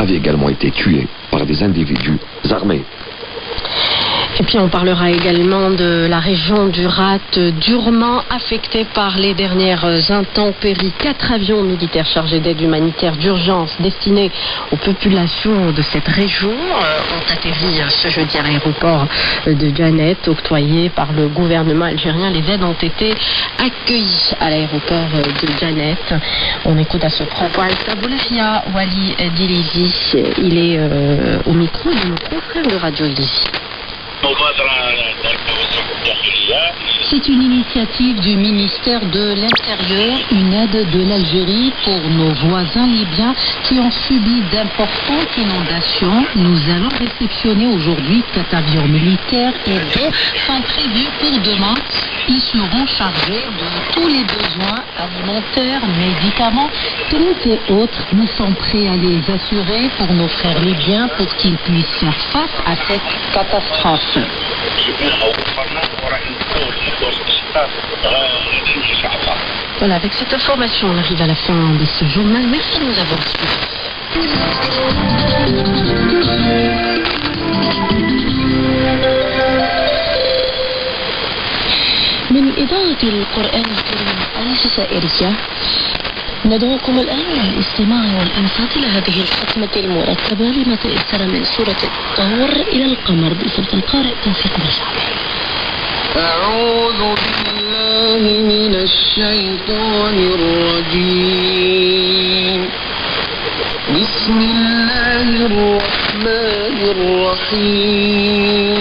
avait également été tué par des individus armés. Et puis on parlera également de la région du Rat, durement affectée par les dernières intempéries. 4 avions militaires chargés d'aide humanitaire d'urgence destinés aux populations de cette région ont atterri ce jeudi à l'aéroport de Janet, octroyé par le gouvernement algérien. Les aides ont été accueillies à l'aéroport de Janet. On écoute à ce propos Al-Taboulahia Wali Dilizi. Il est au micro de nos confrères de Radio Lizy. C'est une initiative du ministère de l'Intérieur, une aide de l'Algérie pour nos voisins libyens qui ont subi d'importantes inondations. Nous allons réceptionner aujourd'hui 4 avions militaires et 2 sont prévus pour demain. Ils seront chargés de tous les besoins alimentaires, médicaments, tout et autres. Nous sommes prêts à les assurer pour nos frères libyens pour qu'ils puissent faire face à cette catastrophe. Voilà, avec cette information, on arrive à la fin de ce journal. Merci de nous avoir suivis. من إذاعة القرآن الكريم الجزائرية ندعوكم الآن للاستماع والإنصات إلى هذه الختمة المرتبة بما تيسر من سورة الطور إلى القمر بصوت القارئ توفيق بشعبه. أعوذ بالله من الشيطان الرجيم. بسم الله الرحمن الرحيم.